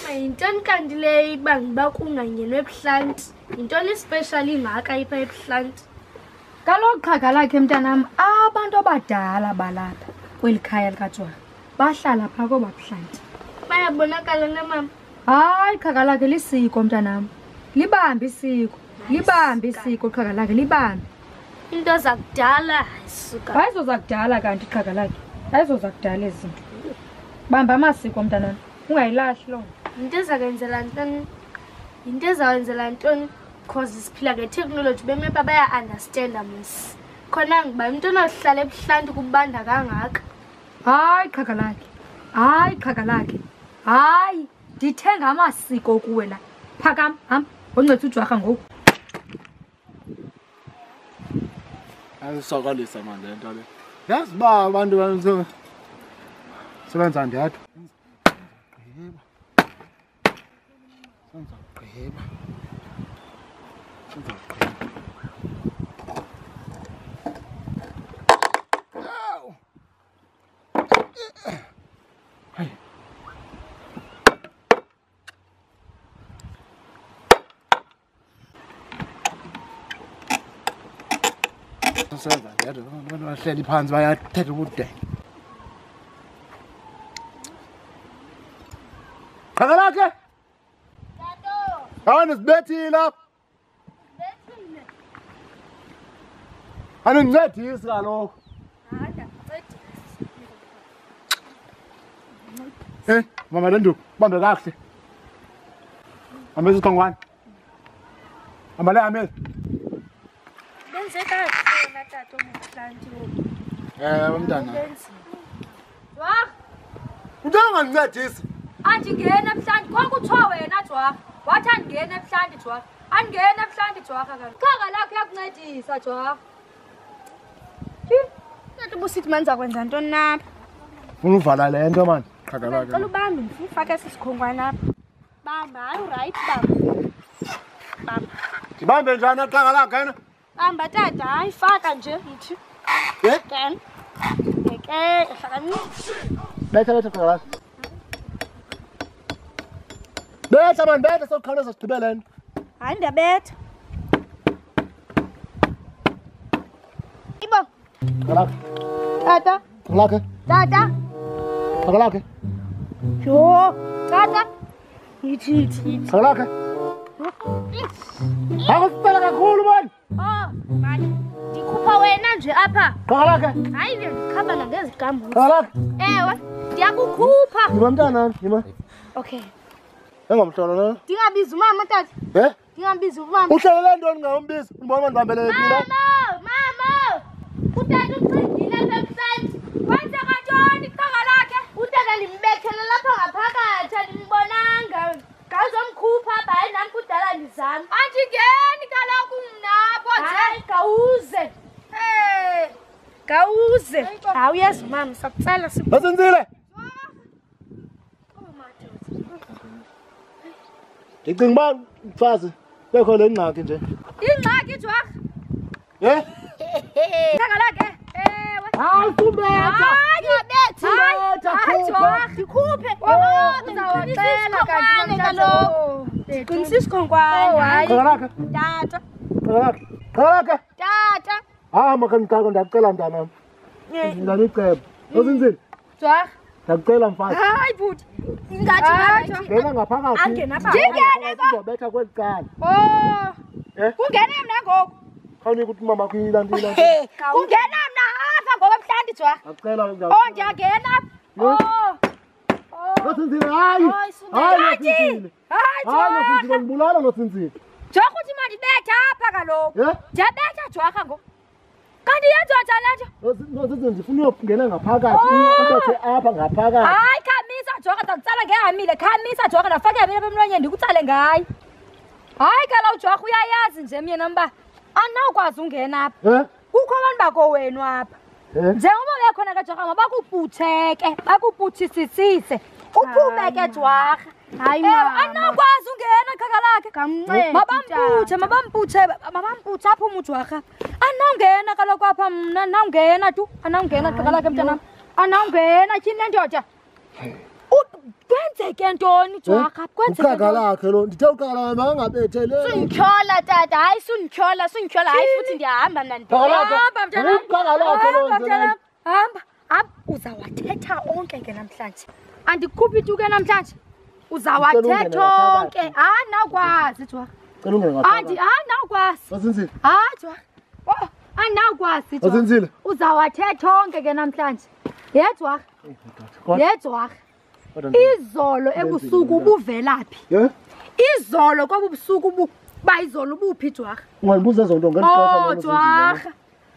Yintoni kanti le bangiba kunganyenwe ebuhlanti? Yintoni special ingaka ipha ebuhlanti? Kaloku qhaga lakhe mntanam abantu abadala balapha kweli khaya likaJwaha bahlala phaa koba buhlanti. Bayabonakala na mama? Hayi qhaga lakhe lisiko mntanam. Libambe isiko qhaga lakhe libambe. Into zakudala isuka. Hayizo zakudala kanti qhaga lakhe. Hayizo zakudala izinto. Bamba amasiko mntanam. Ungayilahli lo. Into ezakenzela ntoni? Into ezawenzela ntoni? Because siphila ngetechnology bemepa baya understand amos. Khona ngiba into onohlala ebuhlanti kubanda kangaka. Hayi qhaga lakhe. Hayi qhaga lakhe. Hayi ndithenga amasiko kuwe la. Phakam hamba ngoncetha uJwaha ngoku. Ayisokalisa manje lento le. Yazi ba abantu bayenze sebenza ndedwa. Senza ndedwa abantu bahleli phansi bayathetha ubudenge. Qhaga lakhe? Tato. Sibethile lapha. Bethile. Angincedisi kaloku. Mama lenduku, bambe kahle. Amezi isiqongwane. Amale amezi. Benze kahle na tato obuhlanti wo. Mntana. Jwaha, Utanga ngincedisi. andingena ebuhlanti kwakuthiwa wena Jwaha. Wathi andingena ebuhlanti Jwaha. Andingena ebuhlanti Jwaha kanti. Qhaga lakhe yakuncedisa Jwaha. Tato busithi manza kwenza ntoni napha? Ufuna uvala le nto manje. Qhaga lakhe. Cela ubambe ngifake esikhongwane apha. Bamba, hayi right bamba. Bamba. Ngibambe njani qhaga lakhe yena? Bamba tata, hayi faka nje yithi. Then. Ngeke hlakaniphi. Betha qhaga lakhe. Betha man, betha sokukhawuleza sigqibele nto. Hayi ndiyabetha. Ibo. Qhaga lakhe. Tata. Qhaga lakhe. Tata. Qhaga lakhe. Jo, tata. Yithi. Qhaga lakhe. Akusicela kakhulu manje. Oh, manje ndikhupha wena nje apha. Qhaga lakhe. Hayi ndikhamba nangezigambu. Qhaga lakhe. Ewe, ndiyakukhupha. Yima mntana, yima. Okay. Engomhlolo lo. Ndingabiza umama tata. Ndingabiza umama. Uhlelele ntoni ngawumbiza? Ngibona manje ngihambele phi? Mama. Utata ucingile ebuhlanti. Wenza kantoni qhaga lakhe? Utata ndimbethele lapha ngaphakathi andimbonanga. Ngazomkhupha apha hayi nami kudala ndizama. Andingeni kaloku mnapho nje. Hayi gawuze. Gawuze. Hayi uyazi mama sakucela Basenzile. Ndicinga uba mfazi bekho le ngxaki nje. Ingxaki Jwaha. Qhaga lakhe. Ewe. Hayi kubetha. Hayi bethi. Hayi Jwaha. ndikhuphe. Uzawucela kanti kaloku. Qinisisa isikhongwane. Hayi. Qhaga lakhe. Tata. Qhaga lakhe. Qhaga lakhe. Tata. Hamba kanqaka ndakucela mntanam. Ndaniceba. Ozinzile. Jwaha. Ndakucela mfazi. hayi bhuti. Ingathi ngathi. Ngena ngaphakathi. Angena apha. Ndingene ba. Uzobetha kweli cala. Kungena mna ngoku. Khawunika ukuthi mama kuyilantila. Kungena mna apha ngoba ebuhlanti Jwaha. Ndakucela Oh ndiyangena apha. Nosinzile hayi. Hayi nosinzile. Hayi Hayi Jwaha. nosinzile ngibulala nosinzile. Jwaha uthi mandibetha apha kaloku. Ndiyabetha Jwaha ngoku. Kanti yenziwa njani le nto? Nosinzile ndifuna uyongena ngaphakathi. Ubethe apha ngaphakathi. Hayi khamisa Jwaha ndakutsala ngehamile. Khamisa Jwaha ndafaka ihamile apha emlonyeni ndikutsale ngayo. Hayi kaloku Jwaha uyayazi nje myena mba andinawukwazi ungena apha. Kukho abantu bakowenu apha. Njengoba bekhona ke Jwaha mabakubhutheke bakubhuthisisise. Uphume ke Jwaha. Hayi mama. Andinawukwazi ungena qhaga lakhe. Kamncede. Mabambuthe apha uJwaha. Andinawungena kaloku apha mna andinawungena tu. Andinawungena qhaga lakhe mntanam. Andinawungena tyhini le ndoda. Kwenzeke kwenzeke ntoni Jwarha kwenzeke uqhaga lakhe lo ndithe uqala mangabethelele Sundityhola tata hayi sundityhola hayi futhi ndiyahamba mna hamba mntana uqhaga lakhe lo hamba uzawathetha onke ke namhlanje andikhuphi tu ke namhlanje uzawathetha onke nawukwazi Jwarha cela ungene ngapha nawukwazi Wazinzile Jwarha nawukwazi Wazinzile uzawathetha onke ke namhlanje Jwarha Jwarha izolo ebusuku ubuvelaphi izolo kwabubusuku bayizolo ubuphi Jwarha ungayibuza zonto Jwarha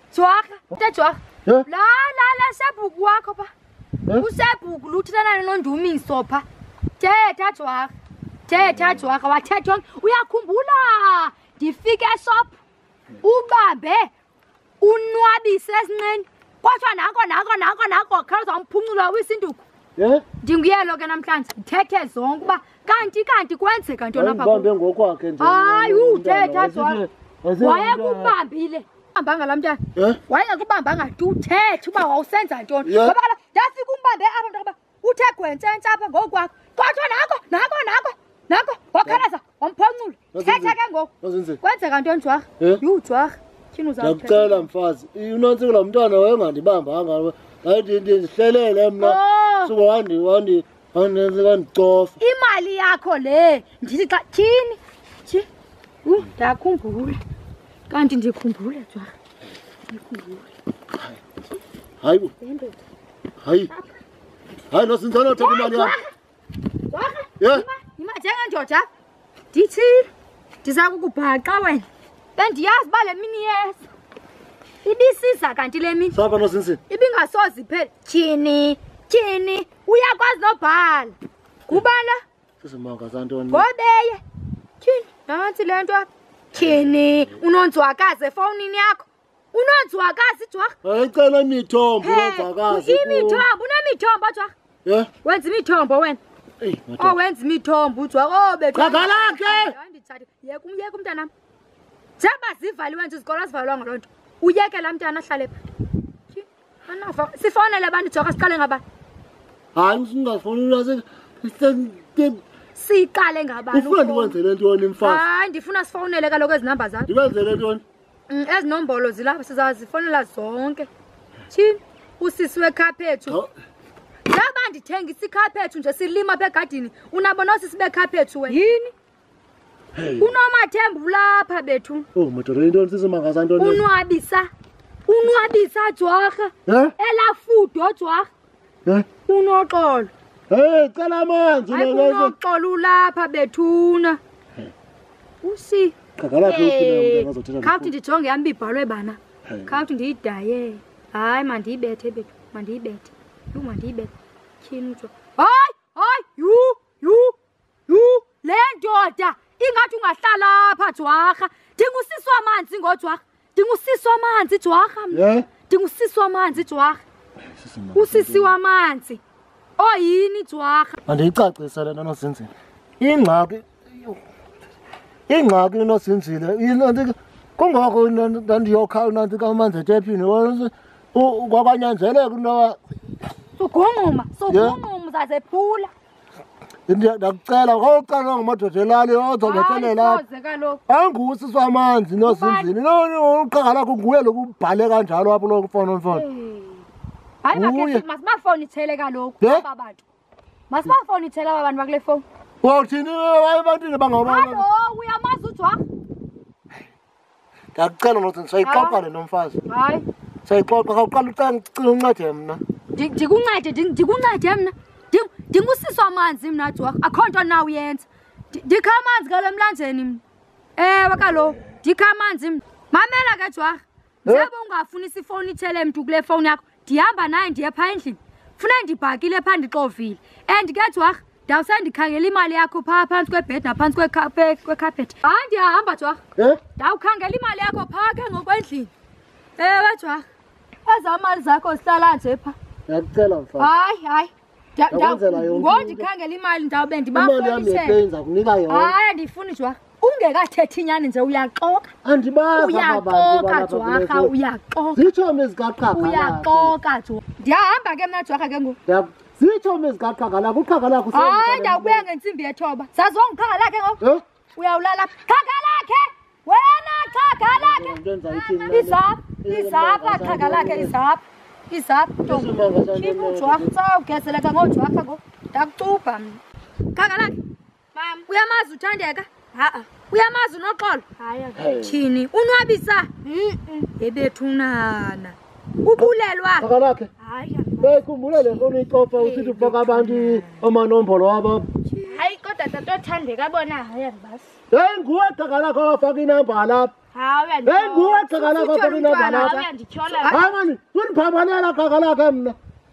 la sebhuku wakho pha usebhuku luthithana nondumiso pha thetha Jwarha wathetha onke uyakhumbula ndifike eshop ubambe unwabise esinqeni kodwa nako khawuza uzamphunculwa wisinduku ndinguyelo ke namhlanje ndithethe zonke uba kanti kwenzeka ntoni apha ubambe ngokwakhe nje hayi uthetha Jwarha wayekubambile hamba ngala mntana wayekubambanga tu uthethe uba wawusenza ntoni ngoba kaloku ndafika umbambe apha mntoba uthe gwentsentsa apha ngokwakho kodwa nako wakhalaza wamphoncula thetha ke ngoku kwenzeka ntoni Jwarha Jwarha tyhini ndiyakucela mfazi unantsika la mntwana wayengandibambanga ndihlelele mna suka wandicofa imali yakho le ndithi xa tyhini ndiyakhumbula kanti ndikhumbule Jwarha hayi nosinzana uthatha imali yakho yima njengendoda ndithile ndiza kukubhaqa wena bendiyazi uba le mini yesa ibisiza kanti le mini sapha nosinzile ibingasoze iphele tyhini uyakwazi nobhala kubala sisimanga santoni ngobeye tyhini nantsi le nto apha tyhini unonzwakazi efowunini yakho unonzwakazi Jwarha ayicela imithombo unonzwakazi imithombo unemithombo Jwarha wenza imithombo wena wenza imithombo Jwarha qhaga lakhe yeka umntanam njengoba zivaliwe nje izikolo azivalwanga loo nto uyeke laa mntana ahlale pha sifowunele abantu Jwarha siqale ngabani hayi singafowunela siqale ngabani ufuna ndikwenzele ntoni mfazi hayi ndifuna sifowunele kaloku ezi namba zakho ndikwenzele ntoni ezi nombolo zilapha sizazifonela zonke tyhini usisi wekhaphetshu naba ndithengisa ikhaphetshu nje silima apha egadini unabo noosisi bekhaphetshu wena yini unomathembu lapha bethu madoda intoni sisimanga santoni unwabisa Jwarha elafudo Jwarha unoxolo cela amanzi unoxolo ulapha bethuna usi khawuthi ndijonge yam ibhalwe bana khawuthi ndiyidaye hayi mandiyibethe bethu mandiyibethe tyhini hayi le ndoda ingathi ungahlala apha Jwarha ndingusisi wamanzi ngoJwarha ndingusisi wamanzi Jwarha mna ndingusisi wamanzi Jwarha usisi wamanzi oyini Jwarha andiyicacisa le nto nozinzile ingxaki nozinzile kungoko ndandiyokha nanti kamanzi etephini kwakwanyanzeleka into sugungquma uzazephula ndiyakucela kawucala ngamadoda elali ozobethelela angusisi wamanzi nozinzile uqhaga lakho nguye loku ubhale kanjalo apho lo mfonomfono hayi masibafowunithele kaloku aba bantu masibafowunithele aba bantu bakule fowuni uthini ebantwini halo uyamazi uJwarha ndiyakucela nothi sayixoxa le nomfazi hayi sayixoxa kawuqala ucela uncede mna ndikuncede mna ndingusisi wamanzi mna Jwarha akho nto na uyenza ndikha amanzi kalo emlanjeni mna ewe kaloku ndikha amanzi mna mamela ke Jwarha njeba ungafunisa ifowuni ithele mntu kule fowuni yakho ndihamba naye ndiye phaa endlini funeka ndibhakile phaa ndixovile and ke Jwarha ndawusendikhangela imali yakho phaa phantsi kwebhedi naphantsi kwekhapethi hayi ndiyahamba Jwarha ndawukhangela imali yakho phaa ke ngokwendlini ewe Jwarha ezaa mali zakho zihlala nje phaa ndiyakucela mfazi hayi ngondikhangela imali ndawube ndibafonitele hayi andiyifuni Jwarha ungekathethi inyani nje uyaxoka uyaxoka Jwarha uyaxoka zitshomi zikaqhaga uyaxoka Jwarha ndiyahamba ke mna Jwarha ke ngoku Sithomi zikaqhaga lakho uqhaga lakho hayi ndakubuya ngentsimbi yethoba zaziwa ngiqhaga lakhe ngoku uyawulala qhaga lakhe wena qhaga lakhe izapha qhaga lakhe izapha ujwarha sawugezeleka ngojwarha ngoku ndakucubha mna qhaga lakhe mam uyamazi uthandeka uyamazi unoxolo tyhini unwabisa ebethunana ubulelwa qhaga lakhe khumbula le nto uyicofa usithi ufaka abantu amanombolo wabo hayi kodwa tatothandeka bona hayi andibasi nguwe qhaga lakho wafaka inamba lapha nguwe qhaga lakho wafaka inamba lapha hayi mani undiphambanela qhaga lakhe mna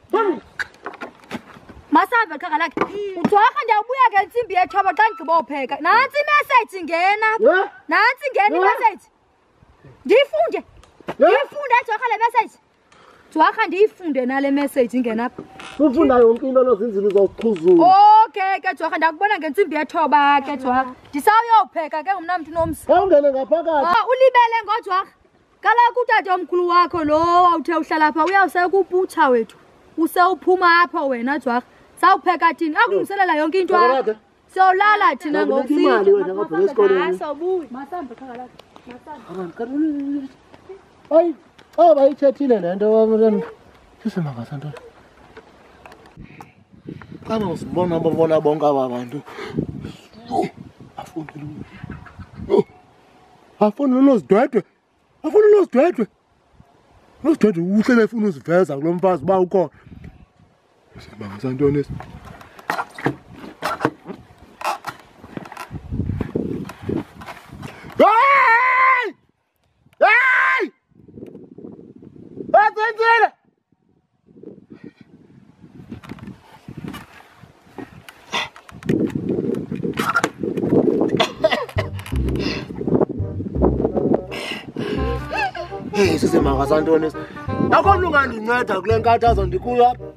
masambe qhaga lakhe ujwarha ndiyawubuya ngentsimbi yethoba xa ndigqiba upheka nantsi imeseji ngena nantsi ngena imeseji ndiyifunde jwarha le meseji jwarha ndiyifunde nale meseji ingenapha ufunda yonke into nozinzile uzawuchuzula okay ke jwarha ndakubona ngentsimbi yethoba ke jwarha ndisawuyopheka ke ngumna mntu nomsi awungene ngaphakathi ulibele ngojwarha kaloku utata omkhulu wakho lo wawuthe uhlala pha uyawusekuputsha wethu usewuphuma apho wena jwarha sawupheka thini akulungiselela yonke into apha siyolala thina imali wena ngabheka esikoleni masambe qhaga lakhe hayi bayithethile le nto sisemangazantoni kama usibona babona bonke aba bantu afuna unozidwedwe uhlele efuna uziveza kulo mfazi uba ukhona sisemangazantoni esi Atendele! Hey, sisemangazantoni akho mntu ungandinceda kule nkathazo ndikuyo apha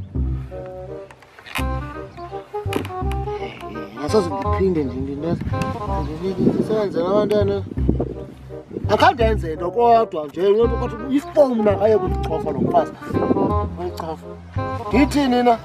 asoze ndiphinde ndisebenzela abantwana akhange enze nto kodwa nje into kodwa ifowuni nakaye kulicofa lo mfazi wayicofa ndithini na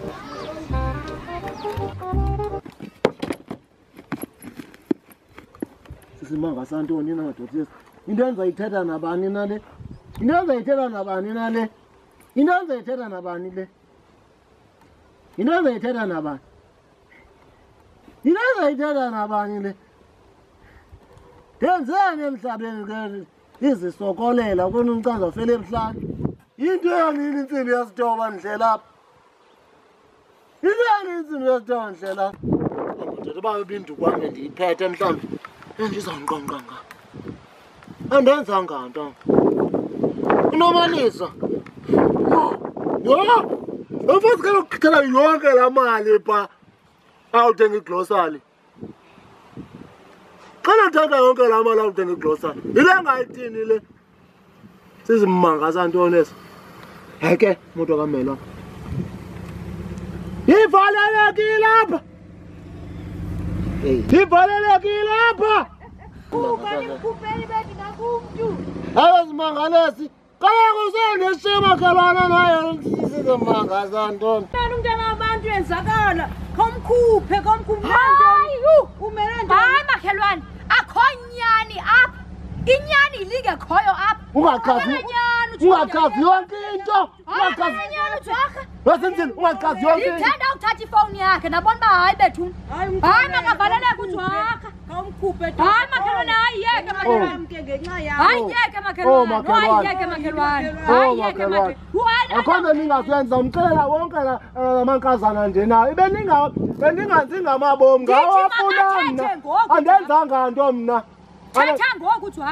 sisimangazantoni na madoda into endizayithetha nabani na le into endizayithetha nabani na le into endizayithetha nabani le into endizayithetha nabani into endizayithetha nabani le ndenzeni emhlabeni ke izisokolela kona umcanza ufele emhlanje into yanini intsimbi yasitoba ndlela apha into yanini intsimbi yasitoba ndlela apha amadoda uba ibindu kwami ndiyiphethe mhlawumbi endizawunqonqanga andenzanga nto unomalisa emfazi kaloku kuchithela yonke laa mali pha awuthenga iglosali xana uthatha yonke laa mali awuthenga iglosali yile ngayithini le sizimangazantoni eso heke moto kamelwa ivalelekile apha ivalelekile apha abazimangalesi kaloku usendishiya makhelwana nayo sizimangazantoni umntana wabantu enzakala komkhuphe hayi makhelwane akho nyani apha inyani ilinge khoyo apha ungachazi yonke into wasenzini ungachazi yonke into ndithanda ukuthatha ifowuni yakhe nabona uba hayi bethuna hayi makavaleleke ujwarha hayi makhelwane hayi yeke makhelwane akho nto ndingakuyenza umxelela wonke amankazana nje nayo bendinganzi ngamabomi ngawo afuna mna andenzanga nto mna thetha ngoku ujwarha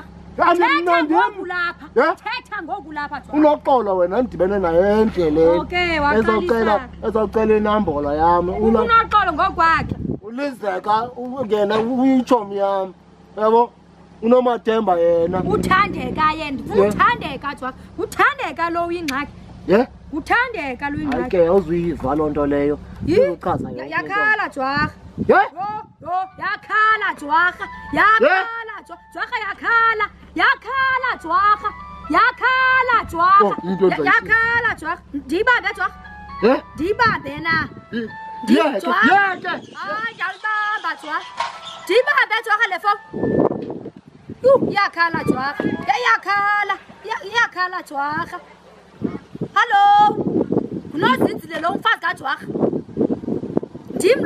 thetha ngoku lapha unoxolo wena ndidibene naye endleleni ezocela inambolo yam unoxolo ngokwakhe ulizeka ungena uyitshomi yam yabo unomathemba yena uthandeka uthandeka jwarha uthandeka lo uyingxaki uthandeka lo uyingxaki ke awuzuyiva loo nto leyo uchaza yakhala jwarha yakhala jwarha yakhala jwarha ndiyibambe jwarha ndiyibambe na Yeke. hayi ndiyalibamba jwarha ndiyibambe jwarha le fowuni iyakhala jwarha iyakhala jwarha hallo ngunozinzile lo umfazi kajwarha ndim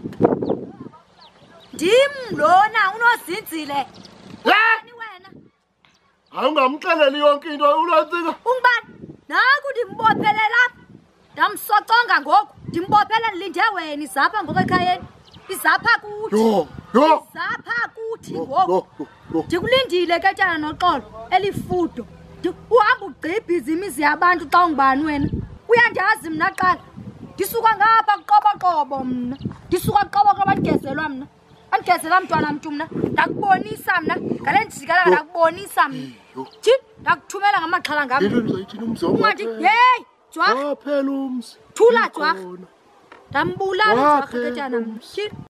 lona unozinzile ni wena Awungamxeleli yonke into uLontsika. ungubani naku ndimbophele lapha ndamsoconga ngoku ndimbophele ndilinde wena izapha ngoku ekhayeni izapha kuthi izapha kuthi ngoku ndikulindile ke tyana noxolo elifudo uhamba ugqibhiza imizi yabantu xa ungubani wena uyandiyazi mna qala ndisuka ngapha kuqoboqobo mna ndisuka kuqoboqobo andigezelwa mna andigezelwa mntwana mntu mna ndakubonisa mna ngale njikala ndakubonisa mna thini ndakuthumela ngamaxhala ngam ungathi heyi jwarha Phela umsi. thula jwarha ndambulala jwarha ke tyana mna